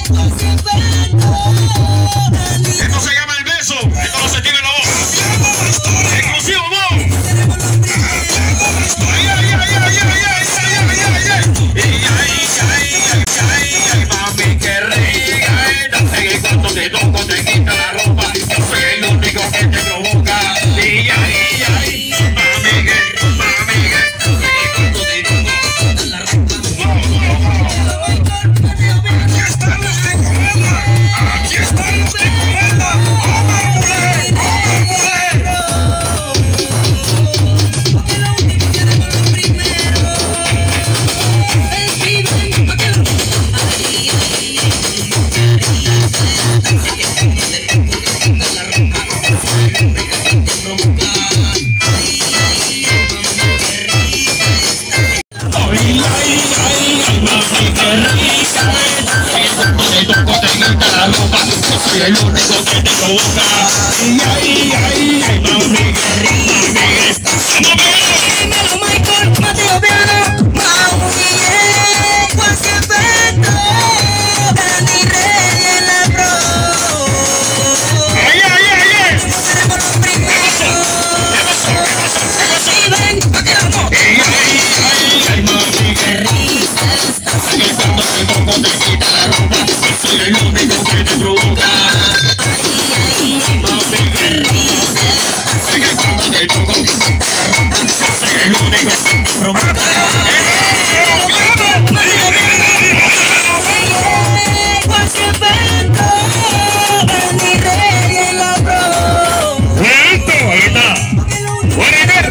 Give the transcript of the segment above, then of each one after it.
Esto se llama el beso. Esto no se tiene en la boca. Exclusivo, vos. Ay, ay, ay, ay, ay, ay, ay, mami, qué rica. Cuando te toco te quita la ropa. Yo soy el único que te provoca. Y ay, ay, mami, que, cuando te toco la ropa. Aquí están los de Comanda. Aquí están los de Comanda. Soy el único que te provoca. Ay, ay, ay, ay, mami, qué rica. Dímelo, Michael, Mateo Piano, Maui, cualquier evento, Dani Rey en la pro. Ay, ay, ay, ay. Tenemos los primeros. Ven, pa' que vamos. Ay, ay, ay, ay, mami, qué rica. Cuando te toco te quita la ropa. Soy el único que te provoca. El único provoca. Cualquier evento, Dani Rey en la pro. ¡Listo! Ahí está. ¡Oliver!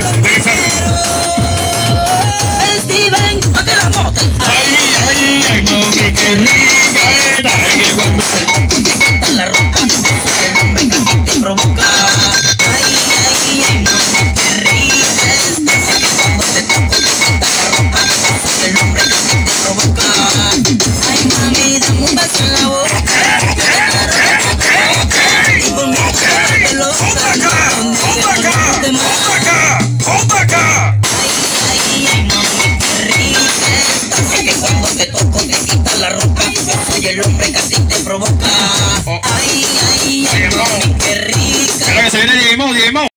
Steven, pa' que la mote. ¡Ay, ay, ay, mami, qué rica! Cuando te toco te quita la ropa. El hombre que te provoca. Ay, ay, ay, mami, qué rica. Cuando te toco te quita la ropa. El hombre que te provoca. Ay, mami, dame un beso en la boca. Y por mi cara te lo Ay, ay, mami, qué rica. Que cuando te toco te quita la ropa. Soy el hombre que a ti te provoca. Ay, ay, ay, mami, qué rica. Que se viene Digimon, Digimon.